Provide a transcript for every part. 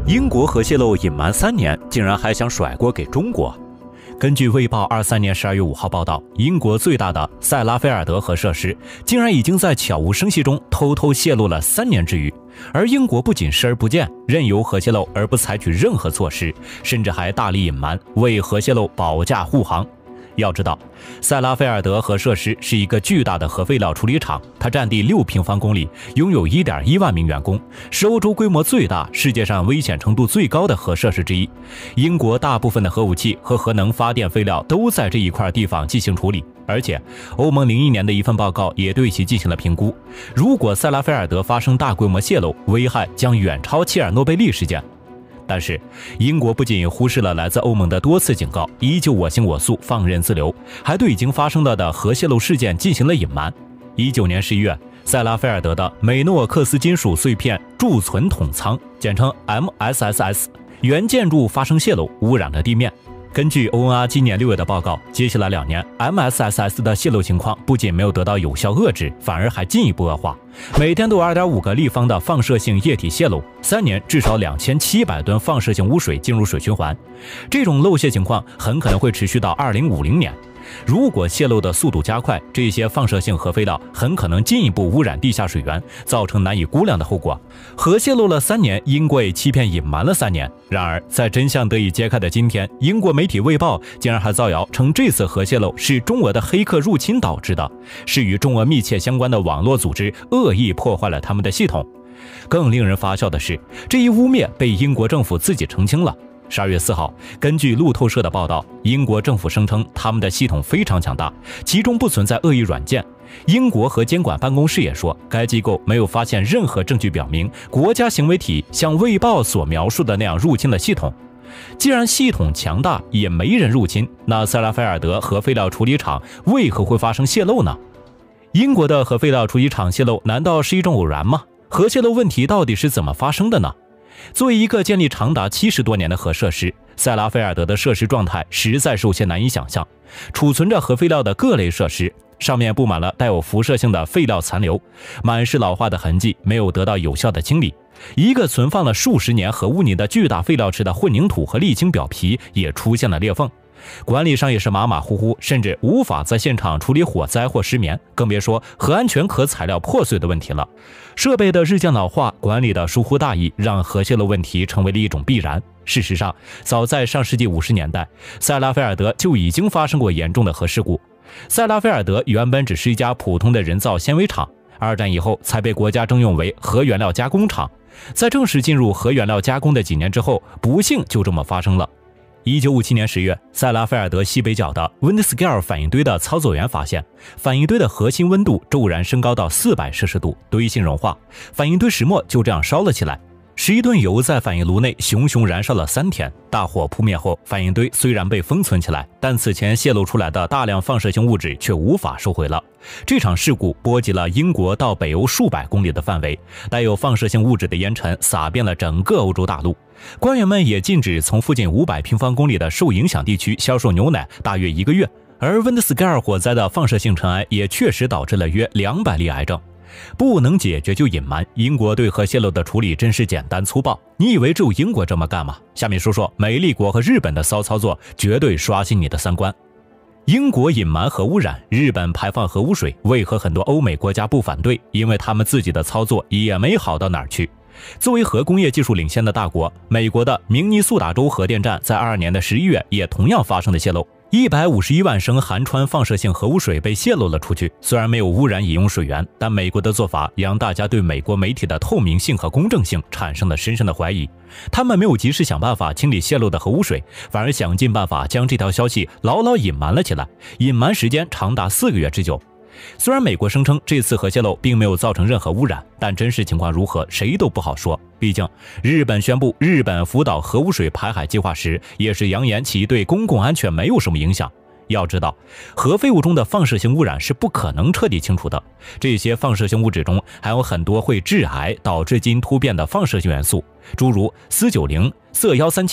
英国核泄漏隐瞒3年，竟然还想甩锅给中国。根据《卫报》23年12月5号报道，英国最大的塞拉菲尔德核设施竟然已经在悄无声息中偷偷泄露了3年之余，而英国不仅视而不见，任由核泄漏而不采取任何措施，甚至还大力隐瞒，为核泄漏保驾护航。要知道，塞拉菲尔德核设施是一个巨大的核废料处理厂，它占地6平方公里，拥有1.1万名员工，是欧洲规模最大、世界上危险程度最高的核设施之一。英国大部分的核武器和核能发电废料都在这一块地方进行处理，而且欧盟01年的一份报告也对其进行了评估。如果塞拉菲尔德发生大规模泄漏，危害将远超切尔诺贝利事件。但是，英国不仅忽视了来自欧盟的多次警告，依旧我行我素、放任自流，还对已经发生了的核泄漏事件进行了隐瞒。19年11月，塞拉菲尔德的美诺克斯金属碎片贮存桶仓（简称 MSSS） 原建筑发生泄漏，污染了地面。根据 ONR 今年6月的报告，接下来2年 MSSS 的泄漏情况不仅没有得到有效遏制，反而还进一步恶化，每天都有 2.5 个立方的放射性液体泄漏，3年至少2700吨放射性污水进入水循环。这种漏泄情况很可能会持续到2050年。如果泄漏的速度加快，这些放射性核废料很可能进一步污染地下水源，造成难以估量的后果。核泄漏了3年，英国也欺骗隐瞒了3年。然而，在真相得以揭开的今天，英国媒体《卫报》竟然还造谣称这次核泄漏是中俄的黑客入侵导致的，是与中俄密切相关的网络组织恶意破坏了他们的系统。更令人发笑的是，这一污蔑被英国政府自己澄清了。12月4号，根据路透社的报道，英国政府声称他们的系统非常强大，其中不存在恶意软件。英国核监管办公室也说，该机构没有发现任何证据表明国家行为体像《卫报》所描述的那样入侵了系统。既然系统强大，也没人入侵，那塞拉菲尔德核废料处理厂为何会发生泄漏呢？英国的核废料处理厂泄漏难道是一种偶然吗？核泄漏问题到底是怎么发生的呢？作为一个建立长达70多年的核设施，塞拉菲尔德的设施状态实在是有些难以想象。储存着核废料的各类设施，上面布满了带有辐射性的废料残留，满是老化的痕迹，没有得到有效的清理。一个存放了数十年核污泥的巨大废料池的混凝土和沥青表皮也出现了裂缝。管理上也是马马虎虎，甚至无法在现场处理火灾或失眠，更别说核安全可材料破碎的问题了。设备的日渐老化，管理的疏忽大意，让核泄漏问题成为了一种必然。事实上，早在上世纪50年代，塞拉菲尔德就已经发生过严重的核事故。塞拉菲尔德原本只是一家普通的人造纤维厂，2战以后才被国家征用为核原料加工厂。在正式进入核原料加工的几年之后，不幸就这么发生了。1957年10月，塞拉菲尔德西北角的温斯盖尔反应堆的操作员发现，反应堆的核心温度骤然升高到400摄氏度，堆芯融化，反应堆石墨就这样烧了起来。11吨油在反应炉内熊熊燃烧了3天，大火扑灭后，反应堆虽然被封存起来，但此前泄露出来的大量放射性物质却无法收回了。这场事故波及了英国到北欧数百公里的范围，带有放射性物质的烟尘洒遍了整个欧洲大陆。官员们也禁止从附近500平方公里的受影响地区销售牛奶大约1个月。而温斯盖尔火灾的放射性尘埃也确实导致了约200例癌症。不能解决就隐瞒，英国对核泄漏的处理真是简单粗暴。你以为只有英国这么干吗？下面说说美利国和日本的骚操作，绝对刷新你的三观。英国隐瞒核污染，日本排放核污水，为何很多欧美国家不反对？因为他们自己的操作也没好到哪儿去。作为核工业技术领先的大国，美国的明尼苏达州核电站在22年的11月也同样发生了泄漏，151万升含氚放射性核污水被泄露了出去。虽然没有污染饮用水源，但美国的做法也让大家对美国媒体的透明性和公正性产生了深深的怀疑。他们没有及时想办法清理泄漏的核污水，反而想尽办法将这条消息牢牢隐瞒了起来，隐瞒时间长达4个月之久。虽然美国声称这次核泄漏并没有造成任何污染，但真实情况如何，谁都不好说。毕竟，日本宣布日本福岛核污水排海计划时，也是扬言其对公共安全没有什么影响。要知道，核废物中的放射性污染是不可能彻底清除的，这些放射性物质中还有很多会致癌、导致基因突变的放射性元素，诸如铯90、铯137等，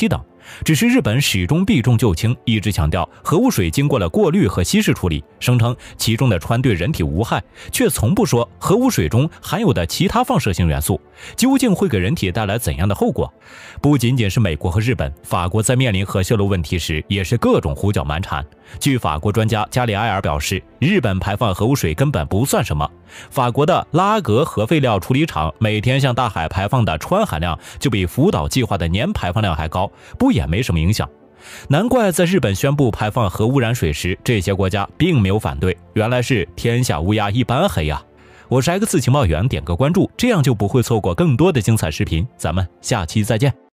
只是日本始终避重就轻，一直强调核污水经过了过滤和稀释处理，声称其中的氚对人体无害，却从不说核污水中含有的其他放射性元素究竟会给人体带来怎样的后果。不仅仅是美国和日本，法国在面临核泄漏问题时也是各种胡搅蛮缠。据法国专家加里埃尔表示，日本排放核污水根本不算什么，法国的拉格核废料处理厂每天向大海排放的氚含量就比福岛计划的年排放量还高，不也没什么影响。难怪在日本宣布排放核污染水时，这些国家并没有反对，原来是天下乌鸦一般黑呀！我是X情报员，点个关注，这样就不会错过更多的精彩视频，咱们下期再见。